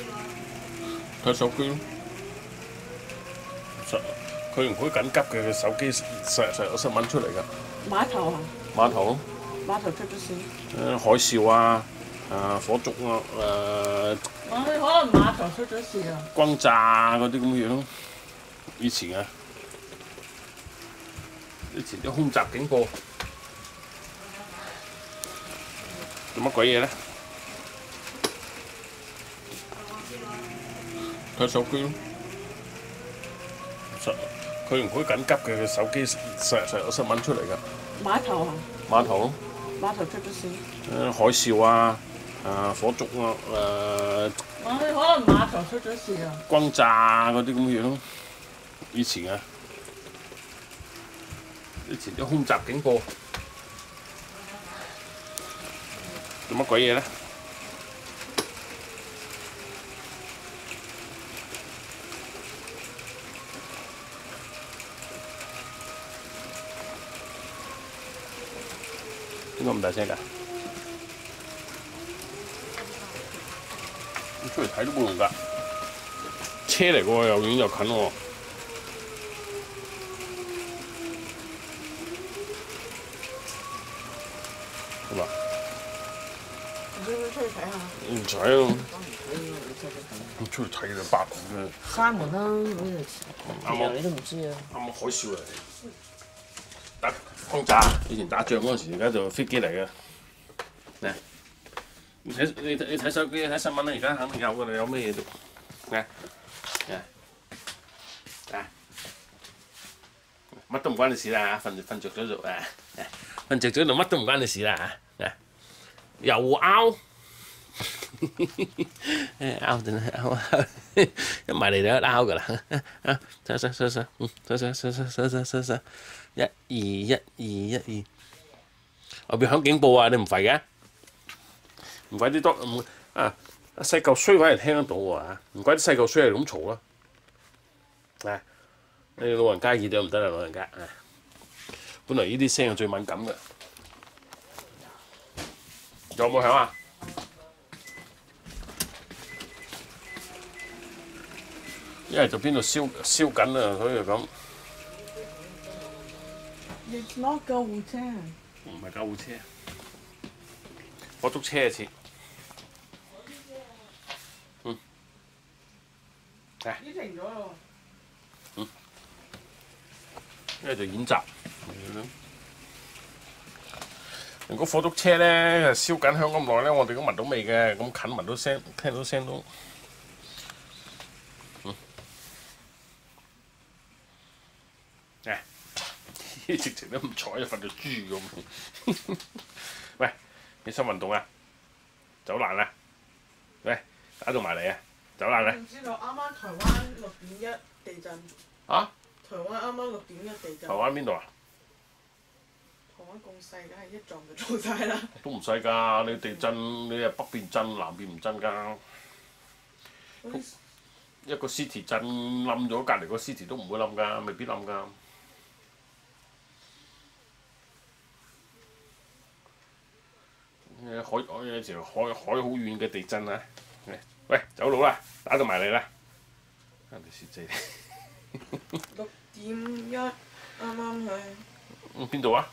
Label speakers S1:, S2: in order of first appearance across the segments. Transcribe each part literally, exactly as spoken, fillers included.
S1: 睇手機咯。佢唔會緊急嘅，佢手機成日成日有新聞出嚟㗎。
S2: 碼頭啊？
S1: 碼頭咯。
S2: 碼頭出咗事。
S1: 誒海嘯啊，誒火燭啊，誒。
S2: 我哋可能碼頭出咗事啊。
S1: 轟炸嗰啲咁嘅嘢咯。以前啊，以前啲空襲警報。做乜鬼嘢咧？睇手機咯。佢唔會緊急嘅，佢手機成日成日有新聞出嚟㗎。
S2: 碼頭啊？
S1: 碼頭咯。
S2: 碼頭出咗事。
S1: 誒海嘯啊，誒火燭啊，誒。
S2: 我哋可能碼頭出咗事啊。
S1: 轟炸嗰啲咁嘅嘢咯。以前啊，以前啲空襲警報。做乜鬼嘢咧？點解咁大聲㗎？出嚟睇都冇用㗎，車嚟嘅喎，又遠又近喎。係嘛？
S2: 你要唔要出去睇下？
S1: 唔使啊！我出去睇就八點啦。
S2: 閂門啦！啱啱你都唔知啊。
S1: 啱啱海嘯嚟，打轟炸。以前打仗嗰陣時，而家就飛機嚟嘅。嚟，你睇你你睇手機睇新聞啦，而家肯定有㗎啦，有咩嘢都嚟嚟嚟，乜都唔關你事啦嚇，瞓瞓著咗就誒誒，瞓著咗就乜都唔關你事啦嚇，嚟又拗。拗真係拗拗，一埋嚟就一拗㗎啦！啊，收收收收，嗯，收收收收收收收收，一二一二一二，外邊響警報啊！你唔吠嘅？唔怪啲多唔啊細嚿衰位嚟聽得到喎嚇，唔怪啲細嚿衰係咁嘈咯。啊，你老人家耳朵唔得啦，老人家啊，本來呢啲聲係最敏感嘅。有冇響啊？一係就邊度燒燒緊啊，所以就咁。
S2: It's not 救護車。
S1: 唔係救護車，火燭車似。嗯。嚟。
S2: 已經停咗啦喎。
S1: 嗯。一係就演習。如果火燭車咧燒緊香咁耐咧，我哋都聞到味嘅，咁近聞到聲，聽到聲都。誒，直情都唔睬，瞓到豬咁。喂，你想運動啊？走難啦！喂，打到埋嚟啊！走難啦！
S2: 唔知道啱啱台灣六點一地震。
S1: 啊？
S2: 台灣啱啱六點一地震。
S1: 台灣邊度啊？
S2: 台灣咁細，梗係一撞就做晒啦。
S1: 都唔細㗎，你地震你係北邊震，南邊唔震㗎。一個 city 震冧咗，隔離個 city 都唔會冧㗎，未必冧㗎。海海有時海海好遠嘅地震啊！喂，走佬啦，打到埋嚟啦！人哋蝕仔。
S2: 六點一啱啱係。
S1: 嗯，邊度啊？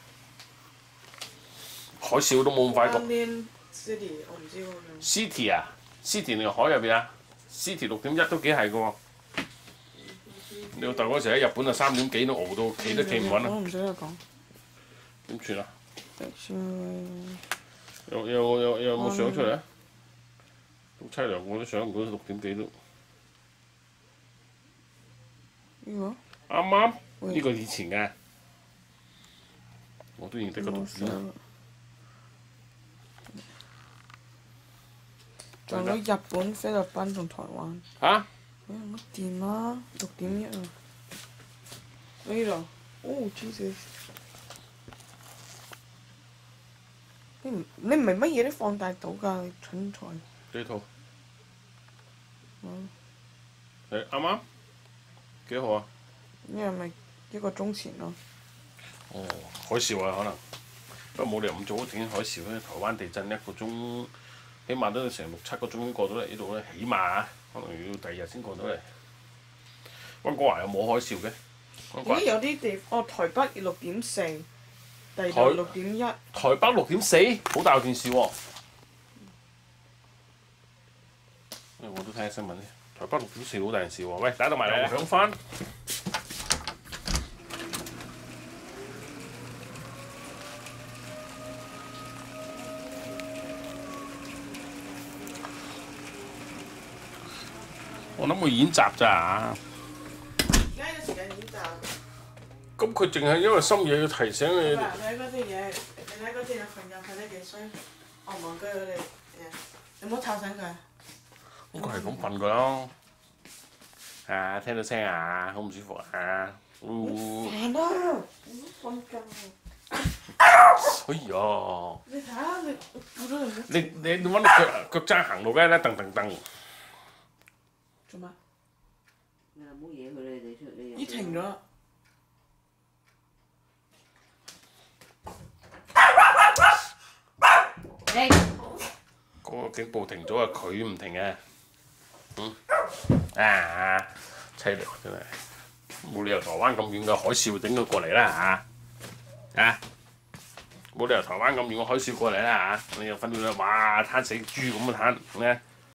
S1: 海嘯都冇咁快過。
S2: City 我唔知喎。
S1: City 啊 ，City 定海入邊啊 ？City 六點一都幾係嘅喎。你老豆嗰時喺日本啊，三點幾都熬到企都企唔穩啊！
S2: 我唔使佢講。
S1: 點算啊？
S2: 算。
S1: 有有有有冇相出嚟啊？好凄涼，我都想唔到六點幾都。
S2: 呢
S1: 個？啱啱呢個以前嘅，我都認得個圖片。
S2: 仲有日本、菲律賓同台灣。
S1: 嚇？
S2: 誒乜電啊？六點一啊！呢度，哦 Jesus！你唔你唔係乜嘢都放大到㗎，你蠢材。
S1: 地圖。
S2: 嗯。
S1: 誒啱啱？幾號啊？
S2: 呢係咪一個鐘前咯？
S1: 哦，海嘯啊可能，不過冇理由咁早整海嘯咧。台灣地震一個鐘起碼都要成六七個鐘先過到嚟呢度咧，起碼可能要第二日先過到嚟。溫哥華又冇海嘯嘅。
S2: 咦？有啲地哦，台北六點四，第二度六點一。
S1: 台北六點四，好大件事喎。我都睇下新聞咧，台北六點四好大件事喎。喂，打到埋嚟響翻。我諗佢演習咋。
S2: 而家有時間演習。
S1: 咁佢淨係因為深夜要提醒你。
S2: 你睇嗰啲嘢，你睇嗰啲人瞓覺瞓得幾衰，戇戇居佢哋誒，你唔好吵醒佢。
S1: 應該係咁瞓㗎咯。啊，聽到聲啊，好唔舒服啊。
S2: 煩啊！我瞓覺。
S1: 哎呀！
S2: 你睇下你，我都係
S1: 你你你揾你腳腳踭行路嘅咧，蹬蹬蹬。
S2: 做乜？
S3: 你唔好惹佢啦，你出你。
S2: 咦？停咗。
S3: 停！
S1: 嗰個警報停咗啊，佢唔停嘅。嗯。啊！凄涼真係，冇理由台灣咁遠嘅海嘯頂佢過嚟啦嚇！啊！冇理由台灣咁遠嘅海嘯過嚟啦嚇！你又瞓到啦，哇！攤死豬咁嘅攤，咩？